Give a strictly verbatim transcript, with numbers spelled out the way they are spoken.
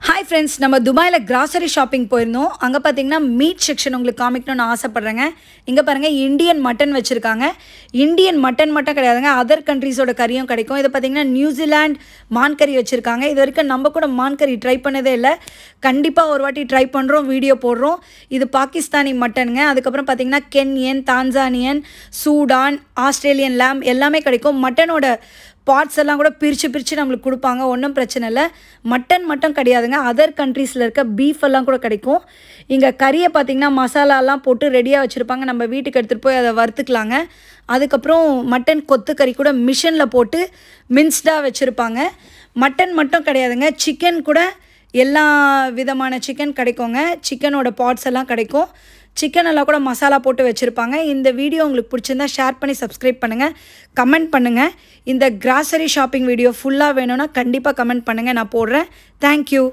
Hi friends, நம்ம துபாயில grocery shopping போயிருந்தோம். அங்க பாத்தீங்கன்னா மீட் செக்ஷன் உங்களுக்கு காமிக்கணும்னு ஆசைப்படுறேங்க. இங்க பாருங்க இந்தியன் மட்டன் வச்சிருக்காங்க. இந்தியன் மட்டன் மட்டும் கிடையாதுங்க. அதர் கண்ட்ரீஸோட கறியும் கிடைக்கும். இது பாத்தீங்கன்னா நியூசிலாந்து மான் கறி வச்சிருக்காங்க. இது வரைக்கும் நம்ம கூட மான் கறி ட்ரை பண்ணதே இல்ல. கண்டிப்பா ஒரு வாட்டி ட்ரை பண்றோம், வீடியோ போடுறோம். இது பாகிஸ்தானி மட்டனுங்க. அதுக்கு அப்புறம் பாத்தீங்கன்னா கென்யன், தான்சானியன், சூடான், ஆஸ்திரேலியன் லாம் எல்லாமே கிடைக்கும். மட்டனோட பார்ட்ஸ் எல்லாம் கூட பிரித்து பிரித்து நம்மளுக்கு கொடுப்பாங்க. ஒன்றும் பிரச்சனை இல்லை. மட்டன் மட்டும் கிடையாதுங்க, அதர் கண்ட்ரீஸில் இருக்க பீஃப் எல்லாம் கூட கிடைக்கும். இங்கே கறியை பார்த்திங்கன்னா மசாலாலாம் போட்டு ரெடியாக வச்சுருப்பாங்க. நம்ம வீட்டுக்கு எடுத்துகிட்டு போய் அதை வறுத்துக்கலாங்க. அதுக்கப்புறம் மட்டன் கொத்து கறி கூட மிஷினில் போட்டு மின்ஸ்டாக வச்சுருப்பாங்க. மட்டன் மட்டும் கிடையாதுங்க, சிக்கன் கூட எல்லா விதமான சிக்கன் கிடைக்குங்க. சிக்கனோட பார்ட்ஸ் எல்லாம் கிடைக்கும். சிக்கன் எல்லாம் கூட மசாலா போட்டு வச்சுருப்பாங்க. இந்த வீடியோ உங்களுக்கு பிடிச்சிருந்தா ஷேர் பண்ணி சப்ஸ்கிரைப் பண்ணுங்கள், கமெண்ட் பண்ணுங்கள். இந்த கிராசரி ஷாப்பிங் வீடியோ ஃபுல்லாக வேணும்னா கண்டிப்பாக கமெண்ட் பண்ணுங்கள், நான் போடுறேன். தேங்க்யூ.